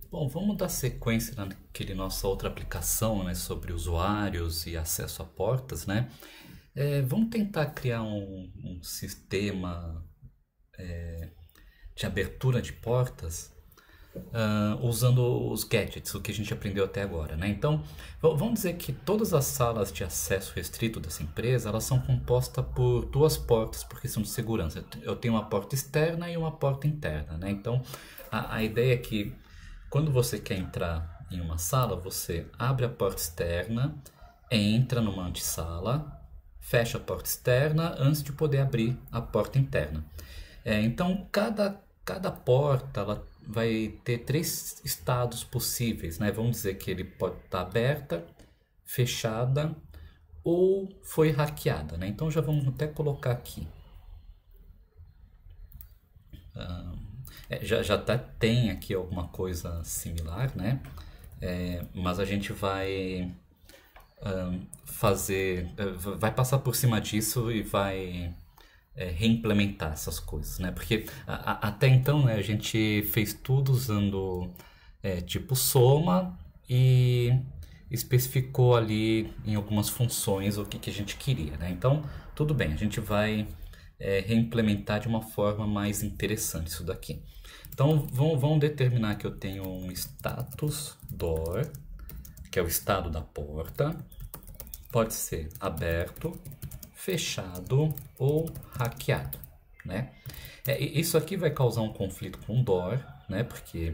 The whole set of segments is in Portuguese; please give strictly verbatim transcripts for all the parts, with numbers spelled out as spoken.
Bom, vamos dar sequência naquele nossa outra aplicação, né, sobre usuários e acesso a portas, né? É, vamos tentar criar um, um sistema de abertura de portas ah, usando os gadgets, o que a gente aprendeu até agora, né? Então, v- vamos dizer que todas as salas de acesso restrito dessa empresa, elas são compostas por duas portas por questão de segurança. Eu tenho uma porta externa e uma porta interna, né? Então, a, a ideia é que quando você quer entrar em uma sala, você abre a porta externa, entra numa antessala, fecha a porta externa antes de poder abrir a porta interna. É, então, cada, cada porta ela vai ter três estados possíveis, né? Vamos dizer que ele pode estar aberta, fechada ou foi hackeada, né? Então, já vamos até colocar aqui. É, já já tá, tem aqui alguma coisa similar, né? É, mas a gente vai ahn, fazer, eh, vai passar por cima disso e vai é, reimplementar essas coisas, né? Porque a- a- até então, né, a gente fez tudo usando é, tipo soma e especificou ali em algumas funções o que, que a gente queria, né? Então, tudo bem, a gente vai é, reimplementar de uma forma mais interessante isso daqui. Então, vamos, vamos determinar que eu tenho um status door, que é o estado da porta, pode ser aberto, fechado ou hackeado, né? É, isso aqui vai causar um conflito com o door, né? Porque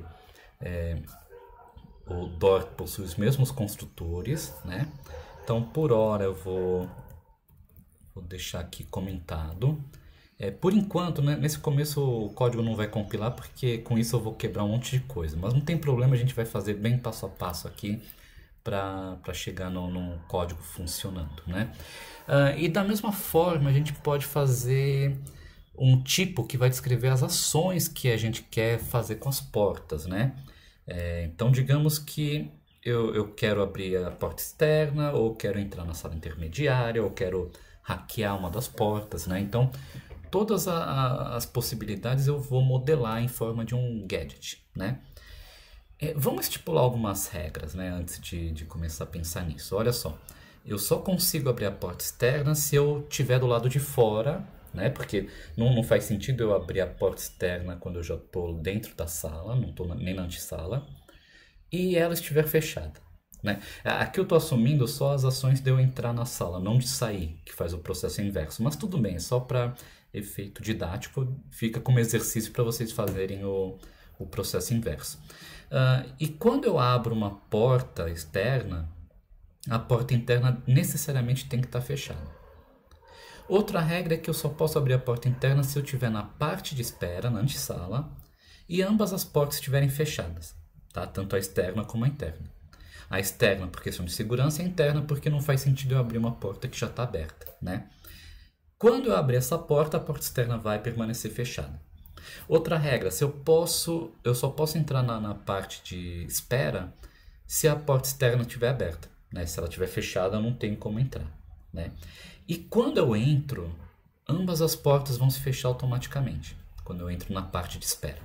o door possui os mesmos construtores, né? Então, por hora eu vou, vou deixar aqui comentado. É, por enquanto, né, nesse começo o código não vai compilar porque com isso eu vou quebrar um monte de coisa. Mas não tem problema, a gente vai fazer bem passo a passo aqui para chegar no, no código funcionando, né? Ah, e da mesma forma a gente pode fazer um tipo que vai descrever as ações que a gente quer fazer com as portas, né? É, então digamos que eu, eu quero abrir a porta externa, ou quero entrar na sala intermediária, ou quero hackear uma das portas, né? Então todas a- a- as possibilidades eu vou modelar em forma de um gadget, né? É, vamos estipular algumas regras, né, antes de, de começar a pensar nisso. Olha só, eu só consigo abrir a porta externa se eu estiver do lado de fora, né? Porque não, não faz sentido eu abrir a porta externa quando eu já estou dentro da sala, não estou nem na antessala, e ela estiver fechada, né? Aqui eu estou assumindo só as ações de eu entrar na sala, não de sair, que faz o processo inverso. Mas tudo bem, é só para efeito didático, fica como exercício para vocês fazerem o, o processo inverso. Ah, e quando eu abro uma porta externa, a porta interna necessariamente tem que estar fechada. Outra regra é que eu só posso abrir a porta interna se eu estiver na parte de espera, na antessala, e ambas as portas estiverem fechadas, tá? Tanto a externa como a interna. A externa por questão de segurança e a interna porque não faz sentido eu abrir uma porta que já está aberta, né? Quando eu abrir essa porta, a porta externa vai permanecer fechada. Outra regra, se eu posso, eu só posso entrar na, na parte de espera se a porta externa estiver aberta, né? Se ela estiver fechada, eu não tenho como entrar, né? E quando eu entro, ambas as portas vão se fechar automaticamente quando eu entro na parte de espera.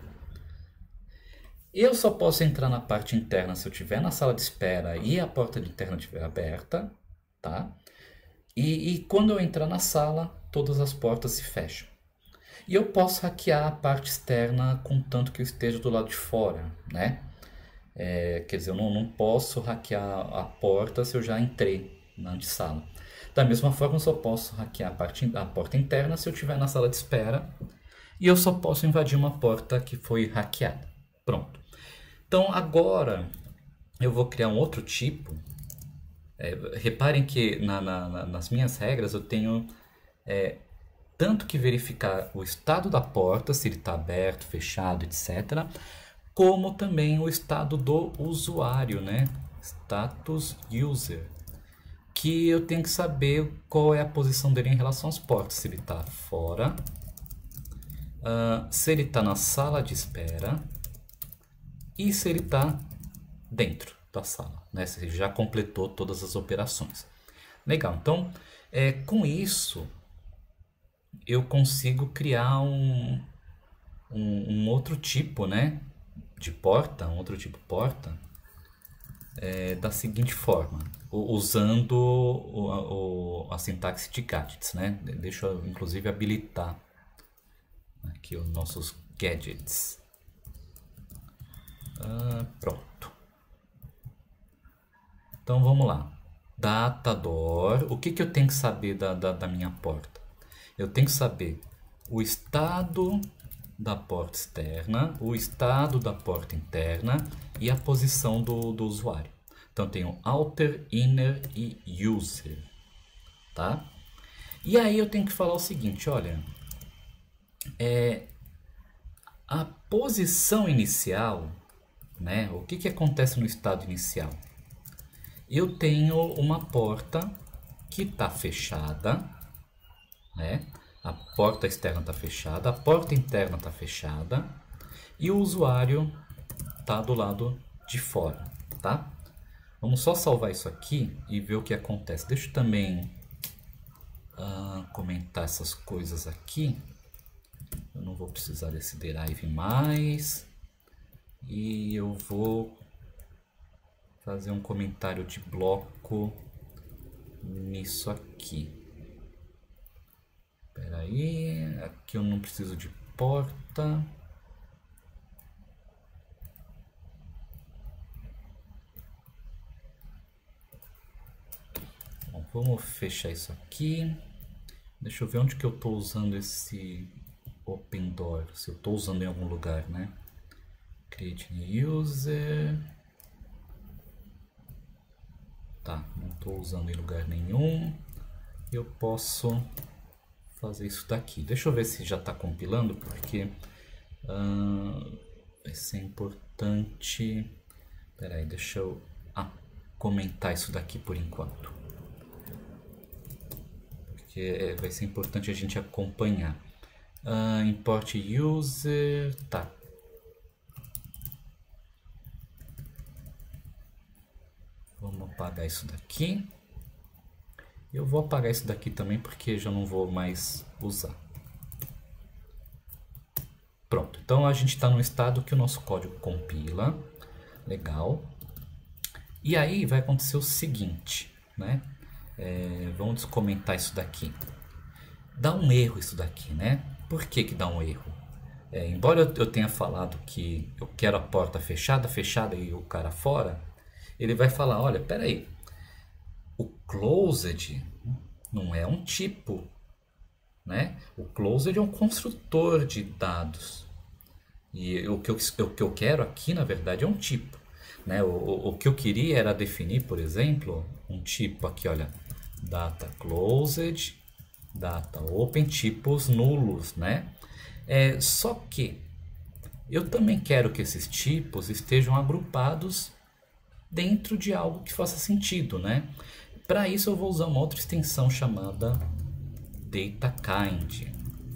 Eu só posso entrar na parte interna se eu estiver na sala de espera e a porta interna estiver aberta, tá? E, e quando eu entrar na sala, todas as portas se fecham. E eu posso hackear a parte externa contanto que eu esteja do lado de fora, né? É, quer dizer, eu não, não posso hackear a porta se eu já entrei na antessala. Da mesma forma, eu só posso hackear a, parte, a porta interna se eu estiver na sala de espera. E eu só posso invadir uma porta que foi hackeada. Pronto. Então, agora eu vou criar um outro tipo. É, reparem que na, na, nas minhas regras eu tenho tanto que verificar o estado da porta, se ele está aberto, fechado, etcétera, como também o estado do usuário, né? Status user, que eu tenho que saber qual é a posição dele em relação às portas, se ele está fora, uh, se ele está na sala de espera e se ele está dentro da sala, né? Se ele já completou todas as operações. Legal, então é, com isso eu consigo criar um, um, um outro tipo, né, de porta, um outro tipo de porta, é da seguinte forma, usando o, o, a sintaxe de gadgets, né? Deixa eu inclusive habilitar aqui os nossos gadgets. Ah, pronto. Então vamos lá. Datador. O que, que eu tenho que saber da, da, da minha porta? Eu tenho que saber o estado da porta externa, o estado da porta interna e a posição do, do usuário. Então tenho outer, inner e user, tá? E aí eu tenho que falar o seguinte, olha, é, a posição inicial, né? O que, que acontece no estado inicial? Eu tenho uma porta que está fechada, né? A porta externa está fechada, a porta interna está fechada e o usuário está do lado de fora, tá? Vamos só salvar isso aqui e ver o que acontece. Deixa eu também uh, comentar essas coisas aqui. Eu não vou precisar desse derive mais. E eu vou fazer um comentário de bloco nisso aqui. Espera aí, aqui eu não preciso de porta. Bom, vamos fechar isso aqui. Deixa eu ver onde que eu estou usando esse open door, se eu estou usando em algum lugar, né? Create new user. Tá, não estou usando em lugar nenhum. Eu posso fazer isso daqui. Deixa eu ver se já está compilando, porque uh, vai ser importante. Espera aí, deixa eu ah, comentar isso daqui por enquanto, porque vai ser importante a gente acompanhar. Uh, import user, tá. Vamos apagar isso daqui. Eu vou apagar isso daqui também porque já não vou mais usar. Pronto, então a gente está no estado que o nosso código compila. Legal. E aí vai acontecer o seguinte, né? É, vamos comentar isso daqui. Dá um erro isso daqui, né? Por que que dá um erro? É, embora eu tenha falado que eu quero a porta fechada, fechada e o cara fora, ele vai falar, olha, peraí, o closed não é um tipo, né? O closed é um construtor de dados. E o que eu, o que eu quero aqui, na verdade, é um tipo, né? O, o, o que eu queria era definir, por exemplo, um tipo aqui, olha, data closed, data open, tipos nulos, né? É, só que eu também quero que esses tipos estejam agrupados dentro de algo que faça sentido, né? Para isso eu vou usar uma outra extensão chamada DataKind,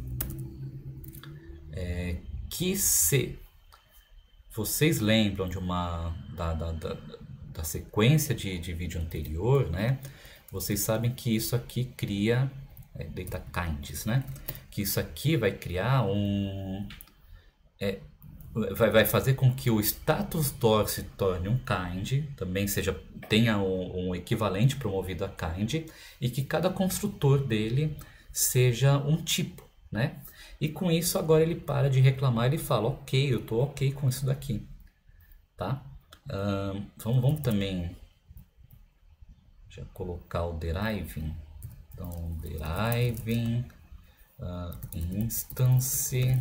é, que se vocês lembram de uma da, da, da, da sequência de, de vídeo anterior, né? Vocês sabem que isso aqui cria é, DataKinds, né? Que isso aqui vai criar um é, vai, vai fazer com que o status door se torne um kind, também seja tenha um, um equivalente promovido a kind, e que cada construtor dele seja um tipo, né? E com isso agora ele para de reclamar, ele fala, ok, eu estou ok com isso daqui, tá? Uh, vamos, vamos também já colocar o deriving. Então deriving uh, instance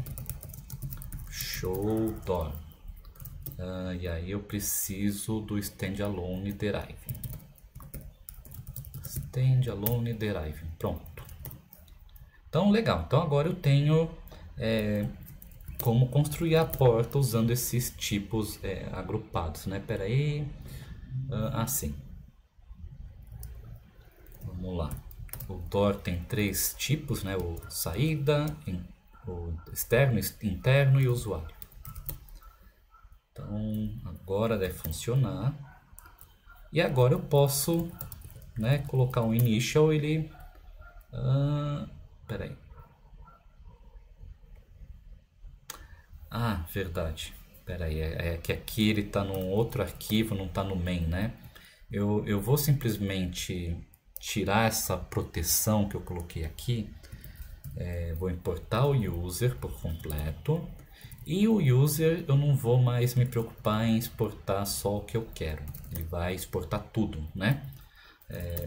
show door. Uh, e aí eu preciso do standalone deriving. Standalone deriving, pronto. Então legal, então agora eu tenho é, como construir a porta usando esses tipos é, agrupados, né? Pera aí, uh, assim. Vamos lá. O door tem três tipos, né? O saída, o externo, interno e o usuário. Então agora deve funcionar. E agora eu posso, né, colocar um initial, ele... Uh, peraí. Ah, verdade. Pera aí, é, é que aqui ele está num outro arquivo, não está no main, né? Eu, eu vou simplesmente tirar essa proteção que eu coloquei aqui. É, vou importar o user por completo. E o user eu não vou mais me preocupar em exportar só o que eu quero. Ele vai exportar tudo, né? É,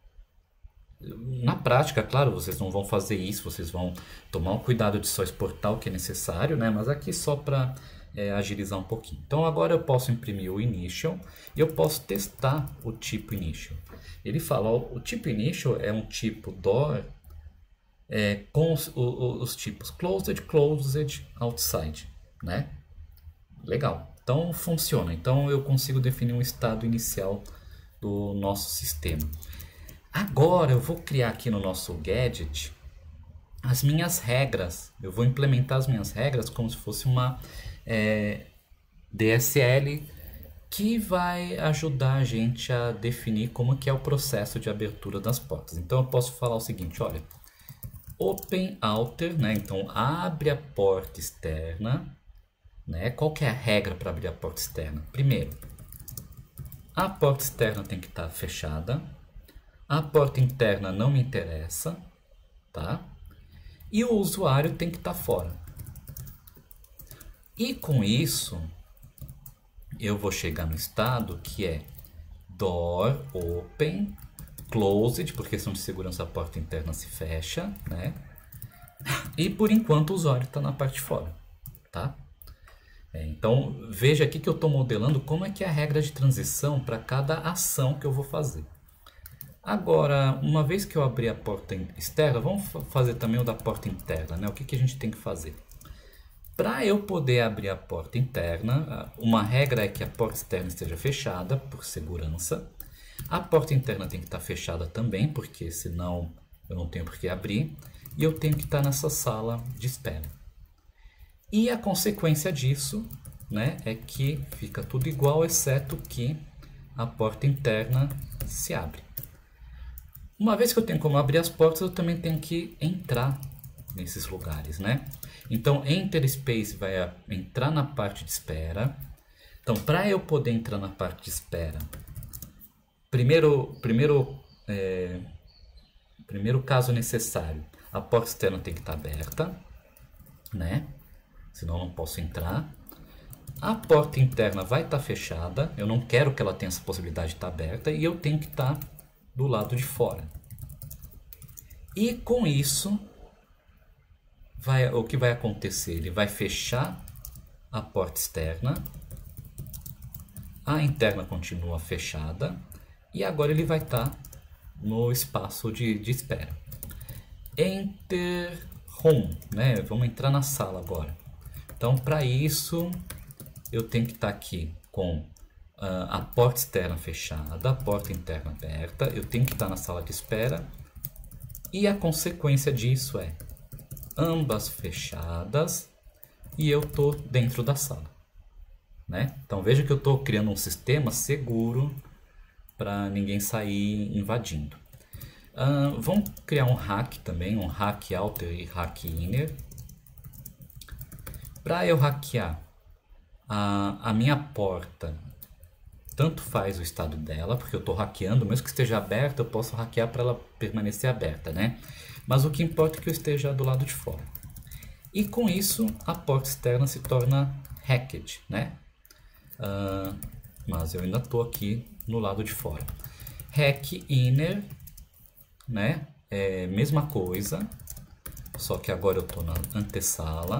na prática, claro, vocês não vão fazer isso, vocês vão tomar o cuidado de só exportar o que é necessário, né? Mas aqui só para é, agilizar um pouquinho. Então agora eu posso imprimir o initial e eu posso testar o tipo initial. Ele fala, ó, o tipo initial é um tipo door é, com os, os, os tipos closed, closed, outside, né? Legal. Então funciona. Então eu consigo definir um estado inicial do nosso sistema. Agora eu vou criar aqui no nosso gadget as minhas regras. Eu vou implementar as minhas regras como se fosse uma é, D S L que vai ajudar a gente a definir como que é o processo de abertura das portas. Então eu posso falar o seguinte, olha, open outer, né? Então abre a porta externa, né? Qual que é a regra para abrir a porta externa? Primeiro, a porta externa tem que estar fechada. A porta interna não me interessa, tá? E o usuário tem que estar fora. E com isso, eu vou chegar no estado que é door open, closed, por questão de segurança a porta interna se fecha, né? E por enquanto o usuário está na parte de fora, tá? É, então veja aqui que eu estou modelando como é que é a regra de transição para cada ação que eu vou fazer. Agora, uma vez que eu abrir a porta externa, vamos fazer também o da porta interna, né? O que, que a gente tem que fazer? Para eu poder abrir a porta interna, uma regra é que a porta externa esteja fechada, por segurança. A porta interna tem que estar fechada também, porque senão eu não tenho por que abrir. E eu tenho que estar nessa sala de espera. E a consequência disso, né, é que fica tudo igual, exceto que a porta interna se abre. Uma vez que eu tenho como abrir as portas, eu também tenho que entrar nesses lugares, né? Então, enter space vai entrar na parte de espera. Então, para eu poder entrar na parte de espera, primeiro, primeiro, é, primeiro caso necessário, a porta externa tem que estar aberta, né? Senão eu não posso entrar. A porta interna vai estar fechada, eu não quero que ela tenha essa possibilidade de estar aberta, e eu tenho que estar do lado de fora. E com isso, vai, o que vai acontecer? Ele vai fechar a porta externa, a interna continua fechada, e agora ele vai estar no espaço de, de espera. Enter home, né? Vamos entrar na sala agora. Então, para isso, eu tenho que estar aqui com Uh, a porta externa fechada, a porta interna aberta, eu tenho que estar na sala de espera e a consequência disso é ambas fechadas e eu estou dentro da sala, né? Então veja que eu estou criando um sistema seguro para ninguém sair invadindo. Uh, vamos criar um hack também, um hack outer e hack inner. Para eu hackear a, a minha porta, tanto faz o estado dela, porque eu estou hackeando, mesmo que esteja aberta, eu posso hackear para ela permanecer aberta, né? Mas o que importa é que eu esteja do lado de fora. E com isso, a porta externa se torna hacked, né? Uh, mas eu ainda estou aqui no lado de fora. Hack inner, né? É mesma coisa, só que agora eu estou na antessala.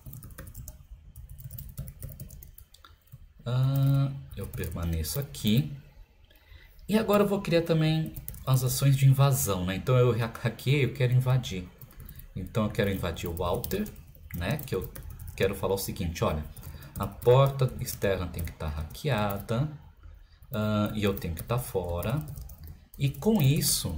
Uh, eu permaneço aqui. E agora eu vou criar também as ações de invasão, né? Então eu hackeei, eu quero invadir. Então eu quero invadir o outer, né? Que eu quero falar o seguinte, olha, a porta externa tem que estar hackeada uh, e eu tenho que estar fora. E com isso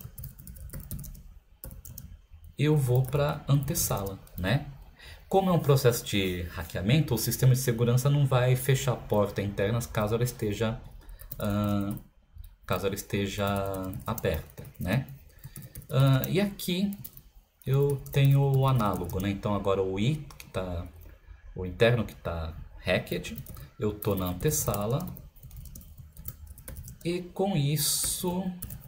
eu vou para antessala, né? Como é um processo de hackeamento, o sistema de segurança não vai fechar a porta interna caso ela esteja, uh, caso ela esteja aberta, né? Uh, e aqui eu tenho o análogo, né? Então agora o i, que tá, o interno que está Hacked, eu estou na antessala e com isso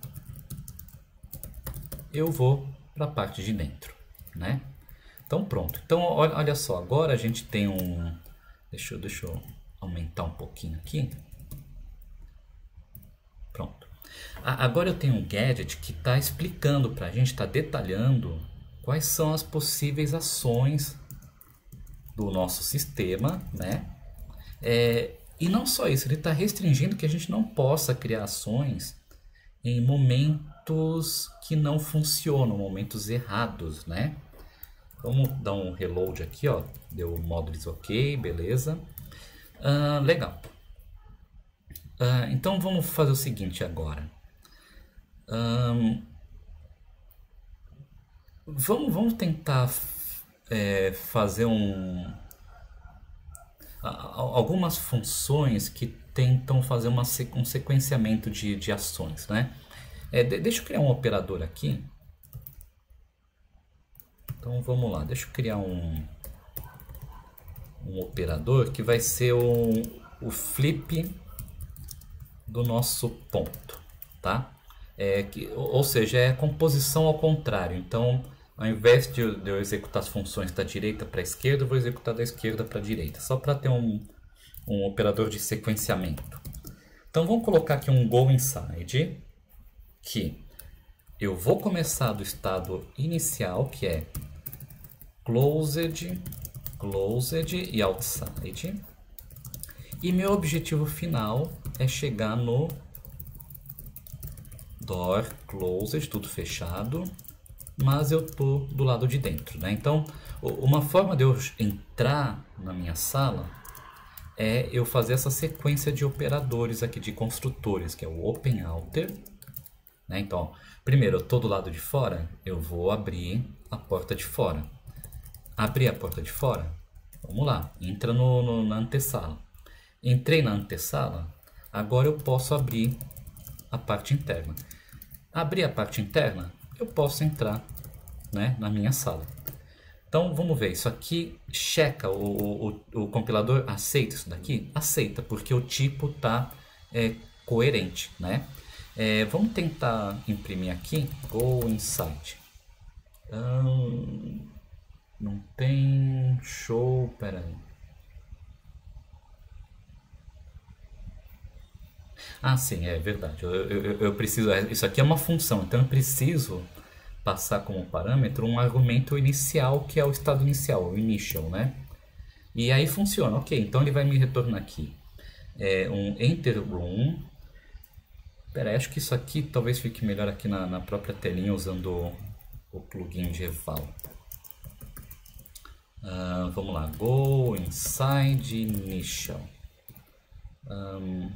eu vou para a parte de dentro, né? Então pronto. Então olha, olha só, agora a gente tem um... Deixa eu, deixa eu aumentar um pouquinho aqui. Pronto. Agora eu tenho um gadget que está explicando para a gente, está detalhando quais são as possíveis ações do nosso sistema, né? É, e não só isso, ele está restringindo que a gente não possa criar ações em momentos que não funcionam, momentos errados, né? Vamos dar um reload aqui, ó. Deu o módulos ok, beleza. Uh, legal. Uh, então vamos fazer o seguinte agora. Um, vamos, vamos tentar é, fazer um, algumas funções que tentam fazer uma, um sequenciamento de, de ações, né? É, de, deixa eu criar um operador aqui. Então vamos lá, deixa eu criar um, um operador que vai ser o, o flip do nosso ponto, tá? É que, ou seja, é composição ao contrário. Então, ao invés de eu, de eu executar as funções da direita para a esquerda, eu vou executar da esquerda para a direita, só para ter um, um operador de sequenciamento. Então vamos colocar aqui um goInside, que eu vou começar do estado inicial, que é closed, closed e outside. E meu objetivo final é chegar no door closed, tudo fechado, mas eu tô do lado de dentro, né? Então, uma forma de eu entrar na minha sala é eu fazer essa sequência de operadores aqui, de construtores, que é o open outer, né? Então, primeiro eu tô do lado de fora, eu vou abrir a porta de fora. Abrir a porta de fora, vamos lá, entra no, no, na antessala. Entrei na antessala, agora eu posso abrir a parte interna. Abrir a parte interna, eu posso entrar, né, na minha sala. Então vamos ver, isso aqui checa, o, o, o compilador aceita isso daqui? Aceita, porque o tipo está é, coerente, né? É, vamos tentar imprimir aqui, goInside. Hum, não tem show, peraí. Ah, sim, é verdade. Eu, eu, eu preciso. Isso aqui é uma função, então eu preciso passar como parâmetro um argumento inicial, que é o estado inicial, o initial, né? E aí funciona, ok. Então ele vai me retornar aqui é, um enter room. Pera aí, acho que isso aqui talvez fique melhor aqui na, na própria telinha usando o, o plugin de eval. Uh, vamos lá, goInside initial. Um,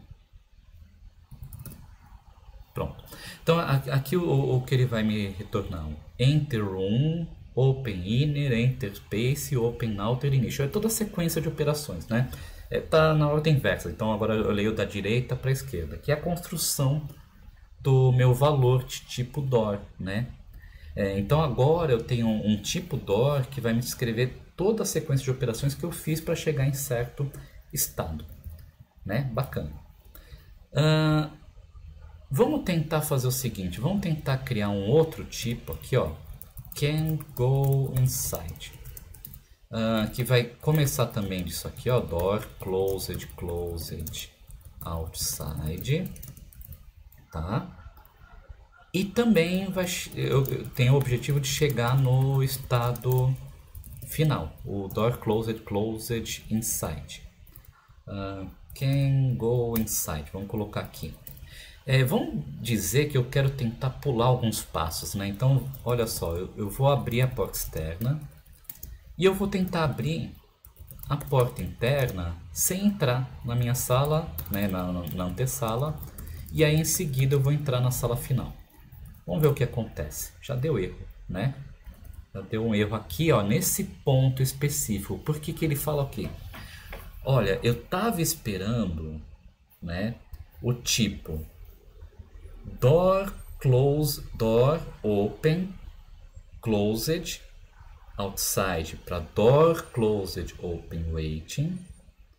Pronto. Então aqui o, o que ele vai me retornar um enter room, open inner, enter space, open outer initial. É toda a sequência de operações, né? É, tá na ordem inversa. Então agora eu leio da direita para a esquerda, que é a construção do meu valor de tipo door, né? É, então agora eu tenho um, um tipo door que vai me descrever toda a sequência de operações que eu fiz para chegar em certo estado, né? Bacana. Uh, Vamos tentar fazer o seguinte, vamos tentar criar um outro tipo aqui, ó, can go inside, uh, que vai começar também disso aqui, ó, door closed, closed, outside, tá? E também vai, eu tenho o objetivo de chegar no estado final, o door closed, closed, inside, uh, can go inside, vamos colocar aqui. É, vamos dizer que eu quero tentar pular alguns passos, né? Então, olha só, eu, eu vou abrir a porta externa e eu vou tentar abrir a porta interna sem entrar na minha sala, né? na, na antessala, e aí em seguida eu vou entrar na sala final. Vamos ver o que acontece. Já deu erro, né? Já deu um erro aqui, ó, nesse ponto específico. Por que que ele fala o quê? Olha, eu estava esperando, né, o tipo door close, door open, closed, outside para door closed, open, waiting.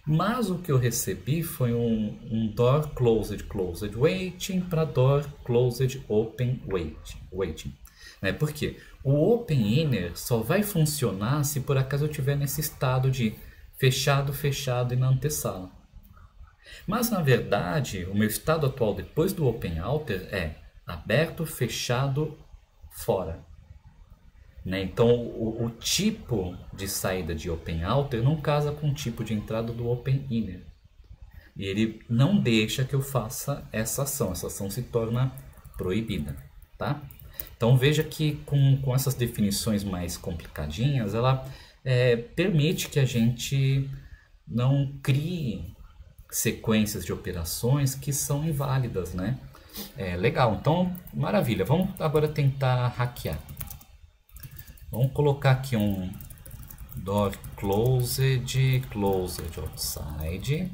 Mas o que eu recebi foi um, um door closed closed waiting para door closed open waiting. waiting né? Por quê? O open inner só vai funcionar se por acaso eu estiver nesse estado de fechado, fechado e na antessala. Mas na verdade, o meu estado atual depois do open outer é aberto, fechado, fora. Né? Então o, o tipo de saída de open outer não casa com o tipo de entrada do open inner. E ele não deixa que eu faça essa ação. Essa ação se torna proibida. Tá? Então veja que com, com essas definições mais complicadinhas, ela é, permite que a gente não crie sequências de operações que são inválidas, né? É legal, então maravilha. Vamos agora tentar hackear. Vamos colocar aqui um door closed, closed outside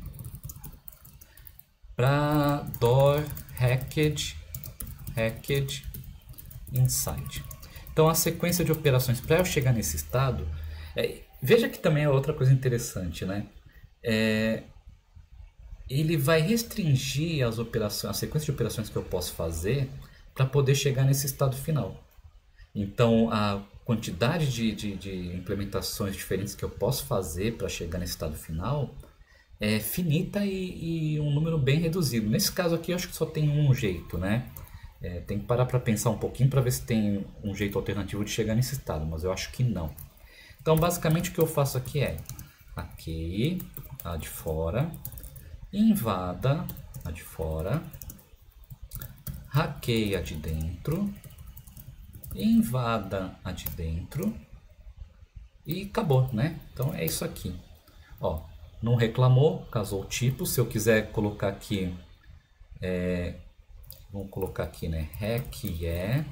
para door hacked, hacked inside. Então a sequência de operações para eu chegar nesse estado, é, veja que também é outra coisa interessante, né? É, ele vai restringir as operações, a sequência de operações que eu posso fazer para poder chegar nesse estado final. Então a quantidade de, de, de implementações diferentes que eu posso fazer para chegar nesse estado final é finita e, e um número bem reduzido. Nesse caso aqui eu acho que só tem um jeito, né? É, tem que parar para pensar um pouquinho para ver se tem um jeito alternativo de chegar nesse estado, mas eu acho que não. Então basicamente o que eu faço aqui é hackeie a de fora, invada a de fora, hackeie a de dentro, invada a de dentro e acabou, né? Então é isso aqui. Ó, não reclamou, casou o tipo. Se eu quiser colocar aqui, é, vamos colocar aqui, né? Hack é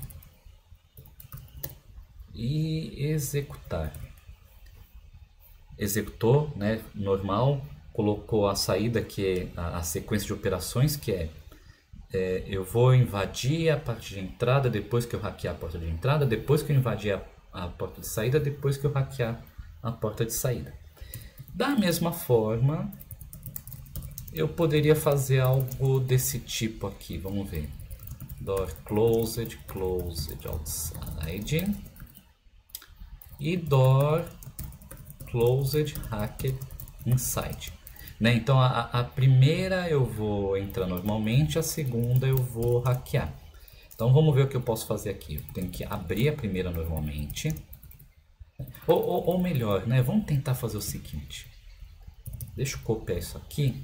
e executar. Executou, né? Normal. Colocou a saída, que é a, a sequência de operações, que é, é eu vou invadir a parte de entrada depois que eu hackear a porta de entrada, depois que eu invadir a, a porta de saída, depois que eu hackear a porta de saída. Da mesma forma, eu poderia fazer algo desse tipo aqui, vamos ver. Door closed, closed outside e door closed, hacked inside. Né? Então a, a primeira eu vou entrar normalmente, a segunda eu vou hackear. Então vamos ver o que eu posso fazer aqui. Eu tenho que abrir a primeira normalmente. Ou, ou, ou melhor, né? Vamos tentar fazer o seguinte. Deixa eu copiar isso aqui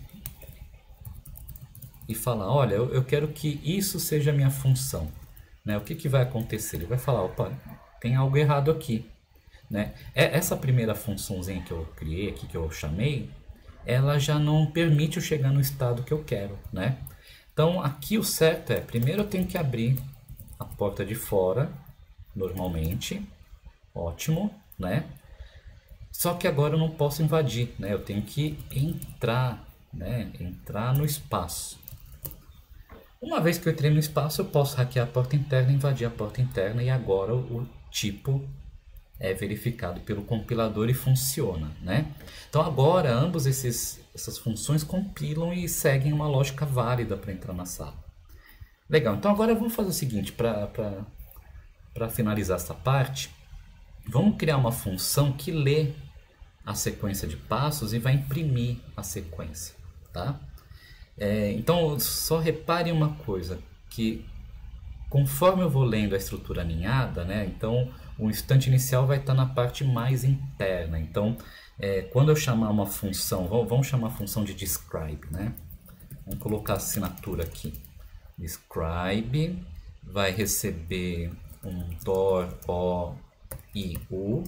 e falar, olha, eu, eu quero que isso seja a minha função. Né? O que, que vai acontecer? Ele vai falar, opa, tem algo errado aqui. Né? Essa primeira funçãozinha que eu criei aqui, que eu chamei, ela já não permite eu chegar no estado que eu quero, né? Então aqui o certo é, primeiro eu tenho que abrir a porta de fora, normalmente, ótimo, né? Só que agora eu não posso invadir, né? Eu tenho que entrar, né? Entrar no espaço. Uma vez que eu entrei no espaço, eu posso hackear a porta interna, invadir a porta interna e agora o tipo é verificado pelo compilador e funciona, né? Então agora ambos esses essas funções compilam e seguem uma lógica válida para entrar na sala. Legal. Então agora vamos fazer o seguinte, para para para finalizar essa parte, vamos criar uma função que lê a sequência de passos e vai imprimir a sequência, tá? É, então só repare uma coisa, que conforme eu vou lendo a estrutura aninhada, né? Então o instante inicial vai estar na parte mais interna. Então, é, quando eu chamar uma função, vamos chamar a função de describe, né? Vamos colocar a assinatura aqui. Describe vai receber um door o i o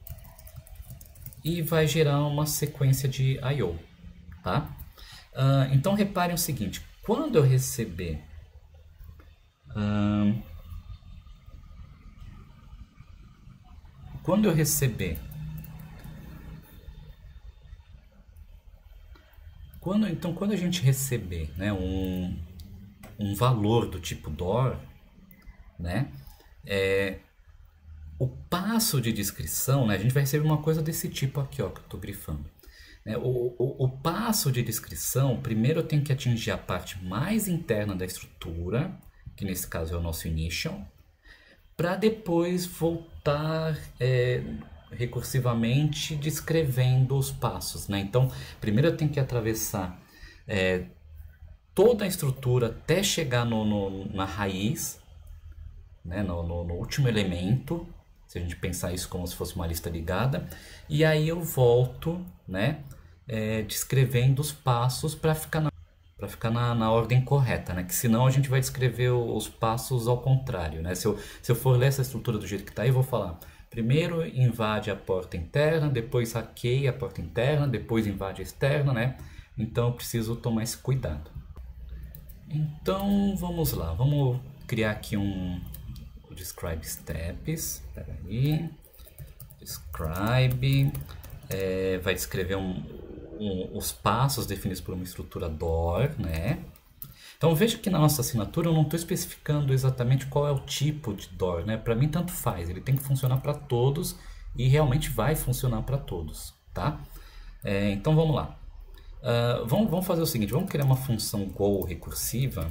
e vai gerar uma sequência de I O, tá? Uh, então reparem o seguinte, quando eu receber uh, Quando eu receber, quando, então quando a gente receber, né, um, um valor do tipo door, né, é, o passo de descrição, né, a gente vai receber uma coisa desse tipo aqui, ó, que eu estou grifando. né? O, o, o passo de descrição, primeiro eu tenho que atingir a parte mais interna da estrutura, que nesse caso é o nosso initial, para depois voltar é, recursivamente descrevendo os passos, né? Então, primeiro eu tenho que atravessar é, toda a estrutura até chegar no, no, na raiz, né? no, no, no último elemento, se a gente pensar isso como se fosse uma lista ligada, e aí eu volto, né? É, descrevendo os passos para ficar na para ficar na, na ordem correta, né? Que senão a gente vai descrever os passos ao contrário, né? Se eu, se eu for ler essa estrutura do jeito que está aí, eu vou falar: primeiro invade a porta interna, depois hackeia a porta interna, depois invade a externa, né? Então eu preciso tomar esse cuidado. Então vamos lá, vamos criar aqui um describe steps. Espera aí, describe, é, vai descrever um Um, os passos definidos por uma estrutura D O R, né? Então veja que na nossa assinatura eu não estou especificando exatamente qual é o tipo de D O R, né? Para mim tanto faz, ele tem que funcionar para todos e realmente vai funcionar para todos, tá? É, então vamos lá. Uh, vamos, vamos fazer o seguinte, vamos criar uma função Go recursiva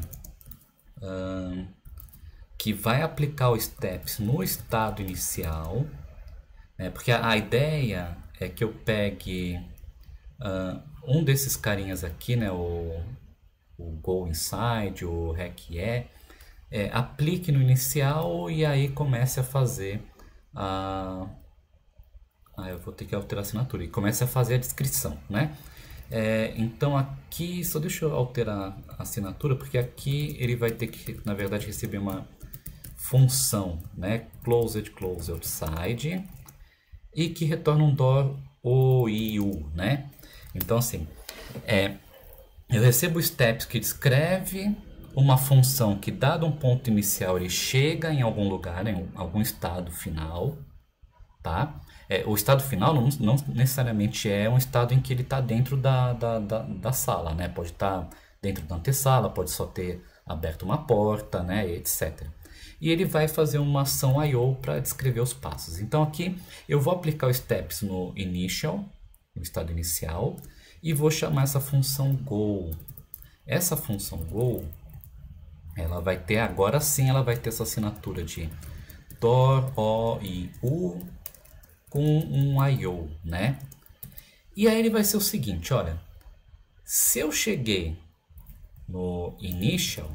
uh, que vai aplicar o steps no estado inicial, né? Porque a, a ideia é que eu pegue Uh, um desses carinhas aqui, né, o, o Go Inside, o Rec é, é, aplique no inicial e aí comece a fazer a... Ah, eu vou ter que alterar a assinatura. E comece a fazer a descrição, né? É, então aqui, só deixa eu alterar a assinatura, porque aqui ele vai ter que, na verdade, receber uma função, né? Closed, close outside, e que retorna um D O R O I U, né? Então, assim, é, eu recebo steps que descreve uma função que, dado um ponto inicial, ele chega em algum lugar, em algum estado final, tá? É, o estado final não, não necessariamente é um estado em que ele está dentro da, da, da, da sala, né? Pode estar dentro da antessala, pode só ter aberto uma porta, né? Etcétera. E ele vai fazer uma ação I O para descrever os passos. Então, aqui eu vou aplicar o steps no initial, no estado inicial, e vou chamar essa função Go. Essa função Go, ela vai ter, agora sim, ela vai ter essa assinatura de D O R O I U com um I O, né? E aí ele vai ser o seguinte, olha, se eu cheguei no initial,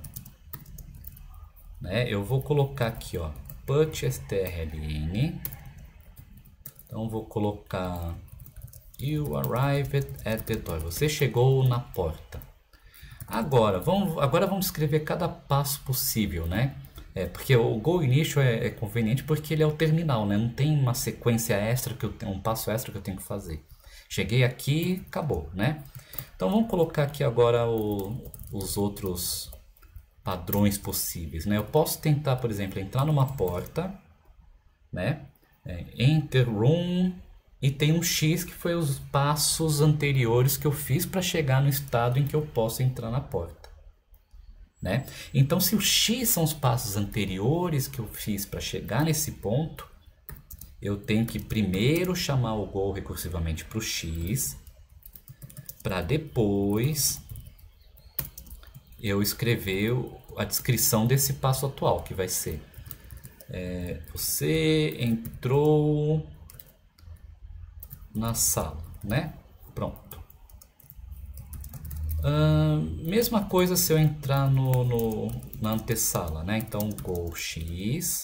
né, eu vou colocar aqui, ó, put strln, então vou colocar you arrived at the door. Você chegou na porta. Agora vamos, agora vamos escrever cada passo possível, né? É, porque o Go Initial é, é conveniente porque ele é o terminal, né? Não tem uma sequência extra que eu tenho, um passo extra que eu tenho que fazer. Cheguei aqui, acabou, né? Então vamos colocar aqui agora o, os outros padrões possíveis, né? Eu posso tentar, por exemplo, entrar numa porta, né? É, enter room. E tem um X que foi os passos anteriores que eu fiz para chegar no estado em que eu posso entrar na porta, né? Então, se o X são os passos anteriores que eu fiz para chegar nesse ponto, eu tenho que primeiro chamar o Go recursivamente para o X, para depois eu escrever a descrição desse passo atual, que vai ser é, você entrou na sala, né? Pronto. Uh, mesma coisa se eu entrar no, no, na antessala, né? Então, Go X.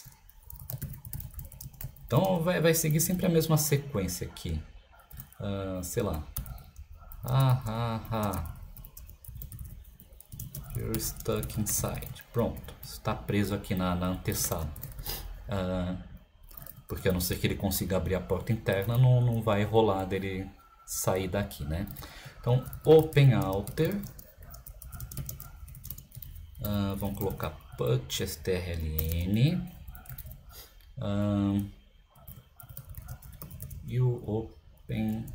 Então, vai, vai seguir sempre a mesma sequência aqui. Uh, sei lá. Ah, ah, ah. You're stuck inside. Pronto. Está preso aqui na, na antessala. Uh, porque a não ser que ele consiga abrir a porta interna, não, não vai rolar dele sair daqui, né? Então, open outer, uh, vamos colocar put strln, uh, you open,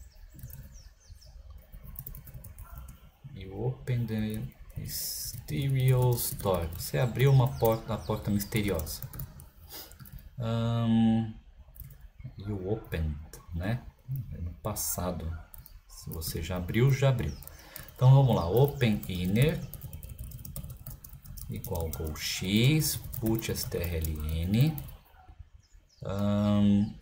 you open the mysterious door, você abriu uma porta, a porta misteriosa. Um, you opened, né? No passado Se você já abriu, já abriu. Então vamos lá, open inner igual gox, put strlen, um,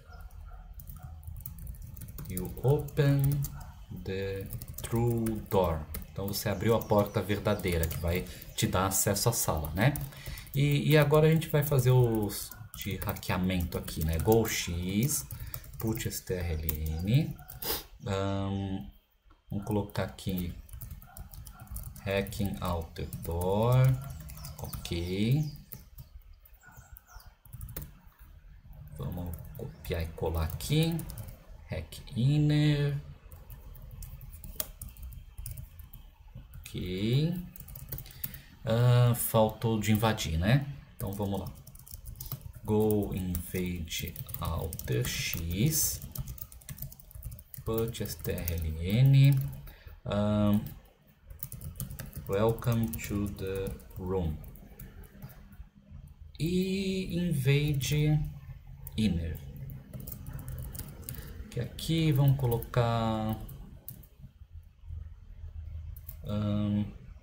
you open the true door. Então você abriu a porta verdadeira que vai te dar acesso à sala, né? E, e agora a gente vai fazer os de hackeamento aqui, né? Gox, put strlen, um, vamos colocar aqui hacking outer door, ok. Vamos copiar e colar aqui, hack inner, ok. Uh, faltou de invadir, né? Então vamos lá. Go invade outer x, put strlen, um, welcome to the room e invade inner. Que aqui vamos colocar um,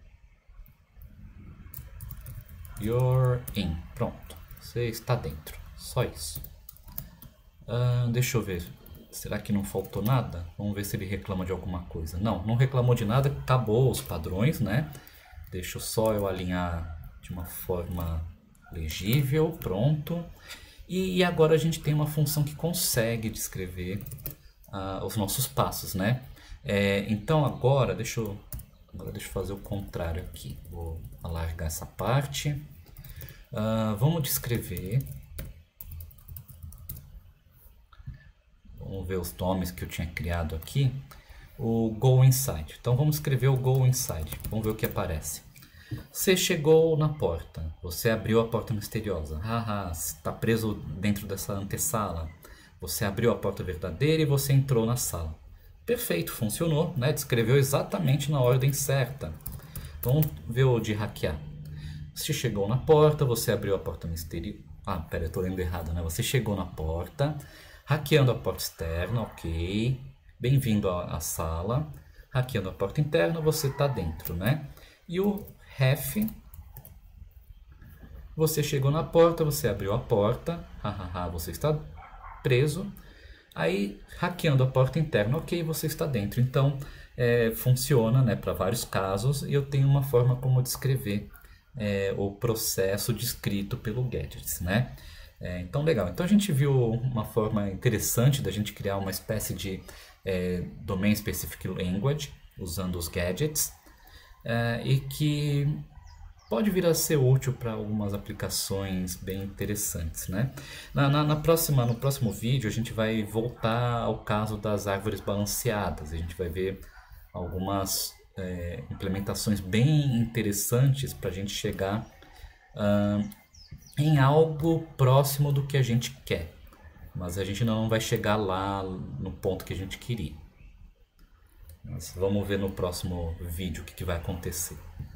you're in. Pronto, você está dentro. Só isso. Uh, deixa eu ver. Será que não faltou nada? Vamos ver se ele reclama de alguma coisa. Não, não reclamou de nada. Acabou os padrões, né? Deixa só eu alinhar de uma forma legível. Pronto. E, e agora a gente tem uma função que consegue descrever uh, os nossos passos, né? É, então agora deixa, eu, agora deixa eu fazer o contrário aqui. Vou alargar essa parte. Uh, vamos descrever... Vamos ver os nomes que eu tinha criado aqui. O Go Inside. Então vamos escrever o Go Inside. Vamos ver o que aparece. Você chegou na porta. Você abriu a porta misteriosa. Haha, está preso dentro dessa antessala. Você abriu a porta verdadeira e você entrou na sala. Perfeito, funcionou, né? Descreveu exatamente na ordem certa. Vamos ver o de hackear. Você chegou na porta, você abriu a porta misteriosa. Ah, pera, eu estou lendo errado, né? Você chegou na porta... Hackeando a porta externa, ok. Bem-vindo à, à sala. Hackeando a porta interna, você está dentro, né? E o ref, você chegou na porta, você abriu a porta, hahaha, você está preso. Aí, hackeando a porta interna, ok, você está dentro. Então, é, funciona, né, para vários casos. E eu tenho uma forma como descrever é, o processo descrito pelo Gadgets, né? É, então, legal. Então, a gente viu uma forma interessante da gente criar uma espécie de é, Domain Specific Language usando os gadgets é, e que pode vir a ser útil para algumas aplicações bem interessantes, né? Na, na, na próxima, no próximo vídeo, a gente vai voltar ao caso das árvores balanceadas. A gente vai ver algumas é, implementações bem interessantes para a gente chegar... Uh, em algo próximo do que a gente quer, mas a gente não vai chegar lá no ponto que a gente queria. Mas vamos ver no próximo vídeo o que, que vai acontecer.